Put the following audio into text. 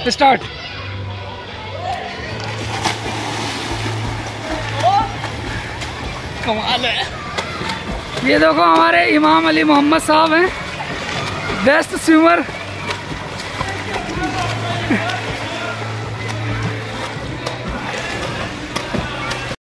Start. कमाल है। ये देखो हमारे इमाम अली मोहम्मद साहब हैं, बेस्ट स्विमर।